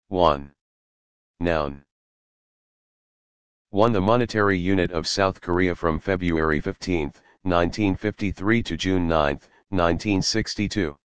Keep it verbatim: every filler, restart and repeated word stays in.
Hwan. Noun. Hwan, the monetary unit of South Korea from February fifteenth, nineteen fifty-three to June ninth, nineteen sixty-two.